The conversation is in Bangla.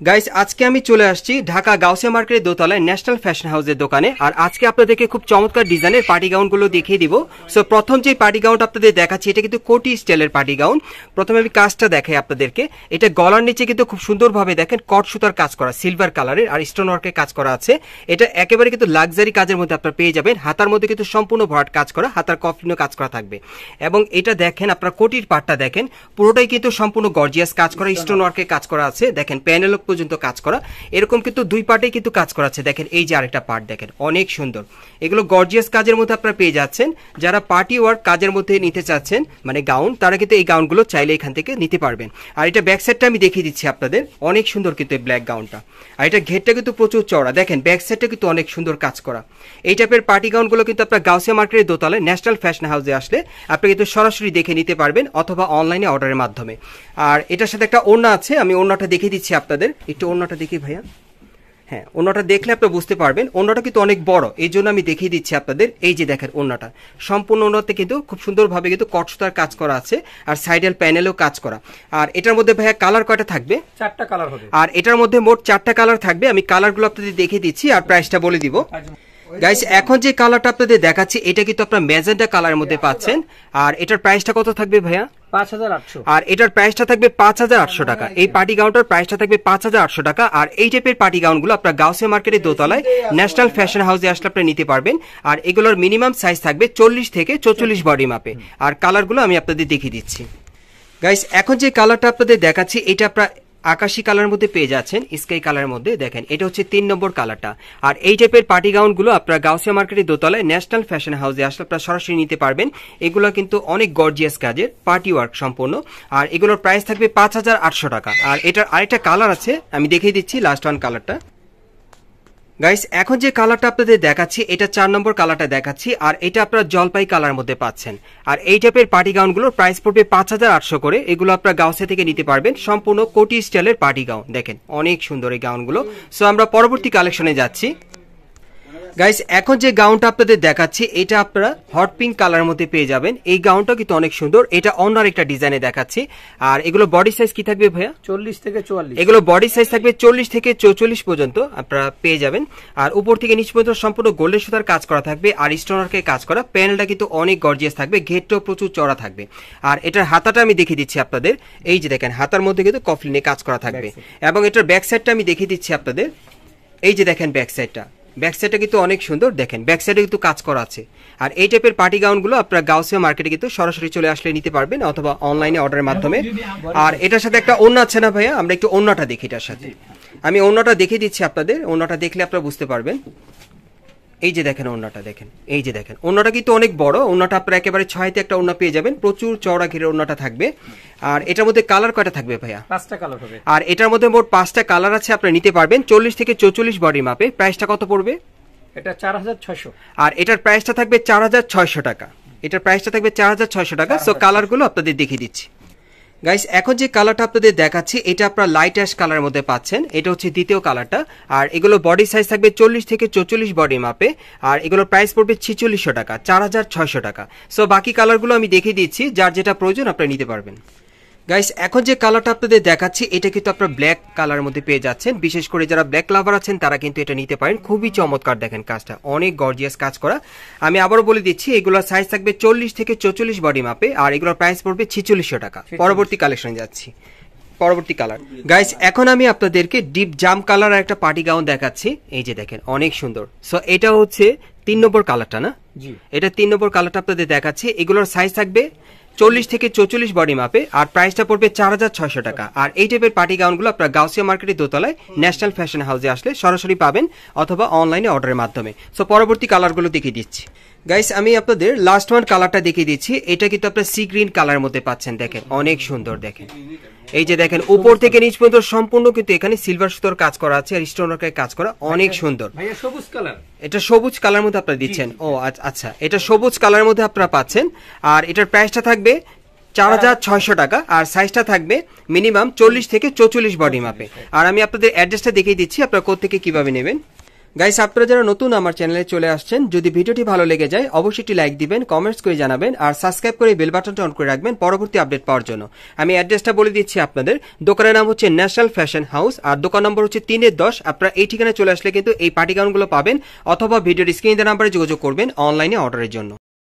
গাইস আজকে আমি চলে আসছি ঢাকা গাউসিয়া মার্কেটের দোতলায় ন্যাশনাল ফ্যাশন হাউসের দোকানে। আর আজকে আপনাদেরকে খুব চমৎকার ডিজাইনের পার্টি গাউনগুলো দেখিয়ে দিব। সো প্রথম যে পার্টি গাউনটা আপনাদের দেখাচ্ছি এটা কিন্তু কোটি স্টাইলের পার্টি গাউন। প্রথমে আমি কাজটা দেখাই আপনাদেরকে। এটা গলার নিচে কিন্তু খুব সুন্দরভাবে দেখেন কট সুতার কাজ করা, সিলভার কালারের আর স্টোন ওয়ার্কের কাজ করা আছে। এটা একেবারে কিন্তু লাক্সারি কাজের মধ্যে আপনারা পেয়ে যাবেন। হাতার মধ্যে কিন্তু সম্পূর্ণ ভরাট কাজ করা, হাতার কফলিনও কাজ করা থাকবে। এবং এটা দেখেন আপনারা কোটির পার্টটা দেখেন পুরোটাই কিন্তু সম্পূর্ণ গর্জিয়াস কাজ করা, স্টোন ওয়ার্কের কাজ করা আছে। দেখেন প্যানেল পর্যন্ত কাজ করা, এরকম কিন্তু দুই পার্টে কিন্তু কাজ করা আছে। দেখেন এই যে আরেকটা পার্ট দেখেন অনেক সুন্দর। এগুলো গর্জিয়াস কাজের মধ্যে আপনারা পেয়ে যাচ্ছেন। যারা পার্টি ওয়ার্ক কাজের মধ্যে নিতে চাচ্ছেন মানে গাউন, তারা কিন্তু এই গাউনগুলো চাইলে এখান থেকে নিতে পারবেন। আর এটা ব্যাক সাইডটা আমি দেখিয়ে দিচ্ছি আপনাদের, অনেক সুন্দর কিন্তু এই ব্ল্যাক গাউনটা। আর এটা ঘেরটা কিন্তু প্রচুর চওড়া, দেখেন ব্যাক সাইডটা কিন্তু অনেক সুন্দর কাজ করা। এই টাইপের পার্টি গাউনগুলো কিন্তু আপনার গাউসিয়া মার্কেটের দোতলায় ন্যাশনাল ফ্যাশন হাউসে আসলে আপনি কিন্তু সরাসরি দেখে নিতে পারবেন অথবা অনলাইনে অর্ডারের মাধ্যমে। আর এটার সাথে একটা ওড়না আছে, আমি ওড়নাটা দেখিয়ে দিচ্ছি আপনাদের। একটু ওড়নাটা দেখি ভাইয়া। হ্যাঁ, ওড়নাটা দেখলে আপনি বুঝতে পারবেন ওড়নাটা কিন্তু অনেক বড়, এই জন্য আমি দেখিয়ে দিচ্ছি আপনাদের। এই যে দেখেন ওড়নাটা সম্পূর্ণ ওড়নাতে কিন্তু খুব সুন্দরভাবে কিন্তু কট সুতার কাজ করা আছে আর সাইডেল প্যানেলও কাজ করা। আর এটার মধ্যে ভাইয়া কালার কয়টা থাকবে? 4টা কালার হবে। আর এটার মধ্যে মোট 4টা কালার থাকবে। আমি কালারগুলো আপনাদের দেখিয়ে দিচ্ছি আর প্রাইসটা বলে দিব। গাইস এখন যে কালারটা আপনাদের দেখাচ্ছি এটা কিন্তু আপনারা ম্যাজেন্টা কালারের মধ্যে পাচ্ছেন। আর এটার প্রাইসটা কত থাকবে ভাইয়া? 5800। আর এটার প্রাইসটা থাকবে 5800 টাকা। এই পার্টি গাউনটার প্রাইসটা থাকবে 5800 টাকা। আর এই টাইপের পার্টি গাউনগুলো আপনারা গাউসিয়া মার্কেটের দোতলায় ন্যাশনাল ফ্যাশন হাউসে আসলে আপনি নিতে পারবেন। আর এগুলোর মিনিমাম সাইজ থাকবে 40 থেকে 44 বডি মাপে। আর কালারগুলো আমি আপনাদের দেখিয়ে দিচ্ছি। গাইস এখন যে কালারটা আপনাদের দেখাচ্ছি এটা আপনারা আকাশী কালারের মধ্যে পেয়ে যাচ্ছেন, স্কাই কালারের মধ্যে। দেখেন এটা হচ্ছে 3 নম্বর কালারটা। আর এই টাইপের পার্টি গাউনগুলো আপনারা গাউসিয়া মার্কেটের দোতলায় ন্যাশনাল ফ্যাশন হাউসে আসলে আপনারা সরাসরি নিতে পারবেন। এগুলো কিন্তু অনেক গর্জিয়াস কাজের, পার্টি ওয়ার্ক সম্পূর্ণ। আর এগুলোর প্রাইস থাকবে 5800 টাকা। আর এটার আরেকটা কালার আছে, আমি দেখিয়ে দিচ্ছি লাস্ট ওয়ান কালারটা। গাইস এখন যে কালারটা আপনাদের দেখাচ্ছি এটা 4 নম্বর কালারটা দেখাচ্ছি। আর এটা আপনারা জলপাই কালার মধ্যে পাচ্ছেন। আর এই টাইপের পার্টি গাউনগুলোর প্রাইস পড়বে 5800 করে। এগুলো আপনারা গাউসিয়া থেকে নিতে পারবেন, সম্পূর্ণ কোটি স্টাইলের পার্টি গাউন। দেখেন অনেক সুন্দর এই গাউনগুলো। সো আমরা পরবর্তী কালেকশনে যাচ্ছি। গাইস এখন যে গাউনটা আপনাদের দেখাচ্ছি এটা আপনারা হট পিঙ্ক কালারের মধ্যে পেয়ে যাবেন। এই গাউনটা কিন্তু অনেক সুন্দর, এটা অন্য একটা ডিজাইনে দেখাচ্ছি। আর এগুলো বডি সাইজ কি থাকবে ভাইয়া? 40 থেকে 44। এগুলো বডি সাইজ থাকবে 40 থেকে 44 পর্যন্ত আপনারা পেয়ে যাবেন। আর উপর থেকে নিচ পর্যন্ত সম্পূর্ণ গোল্ডেন সুতার কাজ করা থাকবে আর স্টোনারকে কাজ করা। প্যানেলটা কিন্তু অনেক গর্জিয়াস থাকবে, ঘেরটাও প্রচুর চড়া থাকবে। আর এটার হাতাটা আমি দেখিয়ে দিচ্ছি আপনাদের। এই যে দেখেন হাতার মধ্যে কিন্তু কফলিনে কাজ করা থাকবে। এবং এটার ব্যাক সাইডটা আমি দেখিয়ে দিচ্ছি আপনাদের। এই যে দেখেন ব্যাক সাইডটা, ব্যাক সাইডটা কিন্তু অনেক সুন্দর। দেখেন ব্যাক সাইডে কিন্তু কাজ করা আছে। আর এই টাইপের পার্টি গাউনগুলো আপনারা গাউসিয়া মার্কেটে কিন্তু সরাসরি চলে আসলে নিতে পারবেন অথবা অনলাইনে অর্ডারের মাধ্যমে। আর এটার সাথে একটা ওড়না আছে না ভাইয়া? আমরা একটু ওড়নাটা দেখি এটার সাথে। আমি ওড়নাটা দেখিয়ে দিচ্ছি আপনাদের, ওড়নাটা দেখলে আপনারা বুঝতে পারবেন। এই যে দেখেন ওড়নাটা দেখেন, এই যে দেখেন ওড়নাটা কিন্তু অনেক বড়। ওড়নাটা আপনারা একেবারে 6তে একটা ওড়না পেয়ে যাবেন, প্রচুর চওড়া ঘিরে ওড়নাটা থাকবে। আর এটার মধ্যে কালার কয়টা থাকবে ভাইয়া? 5টা কালার হবে। আর এটার মধ্যে মোট 5টা কালার আছে, আপনারা নিতে পারবেন 40 থেকে 44 বডি মাপে। প্রাইসটা কত পড়বে? এটা 4600। আর এটার প্রাইসটা থাকবে 4600 টাকা। এটার প্রাইসটা থাকবে 4600 টাকা। সো কালারগুলো আপনাদের দেখিয়ে দিচ্ছি। গাইস এখন যে কালারটা আপনাদের দেখাচ্ছি এটা আপনারা লাইট অ্যাশ কালারের মধ্যে পাচ্ছেন। এটা হচ্ছে দ্বিতীয় কালারটা। আর এগুলো বডি সাইজ থাকবে 40 থেকে 44 বডি মাপে। আর এগুলোর প্রাইস পড়বে 4600 টাকা, 4600 টাকা। সো বাকি কালারগুলো আমি দেখিয়ে দিচ্ছি, যার যেটা প্রয়োজন আপনারা নিতে পারবেন। গাইস এখন যে কালারটা আপনাদের দেখাচ্ছি এটা কিন্তু আপনারা ব্ল্যাক কালারের মধ্যে পেয়ে যাচ্ছেন। বিশেষ করে যারা ব্ল্যাক লাভার আছেন তারা কিন্তু এটা নিতে পারেন। খুবই চমৎকার, দেখেন কাজটা অনেক গর্জিয়াস কাজ করা। আমি আবারও বলে দিচ্ছি এগুলোর সাইজ থাকবে 40 থেকে 44 বডি মাপে। আর এগুলোর প্রাইস পড়বে 4600 টাকা। পরবর্তী কালেকশনে যাচ্ছি। পরবর্তী কালার গাইস এখন আমি আপনাদেরকে ডিপ জাম কালার একটা পার্টি গাউন দেখাচ্ছি। এই যে দেখেন অনেক সুন্দর। সো এটা হচ্ছে 3 নম্বর কালারটা না? জি, এটা 3 নম্বর কালারটা আপনাদের দেখাচ্ছি। এগুলোর সাইজ থাকবে 40 থেকে 44 বডি মাপে। আর প্রাইসটা পড়বে 4600 টাকা। আর এই টাইপের পার্টি গাউনগুলো আপনারা গাউসিয়া মার্কেটের দোতলায় ন্যাশনাল ফ্যাশন হাউসে আসলে সরাসরি পাবেন অথবা অনলাইনে অর্ডারের মাধ্যমে। সো পরবর্তী কালারগুলো দেখিয়ে দিচ্ছি। গাইস আমি আপনাদের লাস্ট ওয়ান কালারটা দেখিয়ে দিচ্ছি। এটা কিন্তু আপনারা সি গ্রিন কালারের মধ্যে পাচ্ছেন। দেখেন অনেক সুন্দর। দেখেন এই যে দেখেন উপর থেকে নিচ পর্যন্ত সম্পূর্ণ কিন্তু এখানে সিলভার সুতোর কাজ করা আছে আর স্টোন ওয়ার্কের কাজ করা, অনেক সুন্দর। ভাইয়া সবুজ কালার, এটা সবুজ কালার মধ্যে আপনারা দিচ্ছেন। ও আচ্ছা, এটা সবুজ কালারের মধ্যে আপনারা পাচ্ছেন। আর এটার প্রাইসটা থাকবে 4600 টাকা। আর সাইজটা থাকবে মিনিমাম 40 থেকে 44 বডি মাপে। আর আমি আপনাদের অ্যাড্রেসটা দেখিয়ে দিচ্ছি আপনারা কোথা থেকে কিভাবে নেবেন। গাইস, আপনারা যারা নতুন আমার চ্যানেলে চলে আসছেন, যদি ভিডিওটি ভালো লেগে যায় অবশ্যই একটি লাইক দিবেন, কমেন্টস করে জানাবেন আর সাবস্ক্রাইব করে বেল বাটনটা অন করে রাখবেন পরবর্তী আপডেট পাওয়ার জন্য। আমি অ্যাড্রেসটা বলে দিচ্ছি আপনাদের। দোকানের নাম হচ্ছে ন্যাশনাল ফ্যাশন হাউস আর দোকান নম্বর হচ্ছে 3-10। আপনারা এই ঠিকানায় চলে আসলে কিন্তু এই পার্টি গাউনগুলো পাবেন, অথবা ভিডিওর স্ক্রিনে দেওয়া নাম্বারে যোগাযোগ করবেন অনলাইনে অর্ডারের জন্য।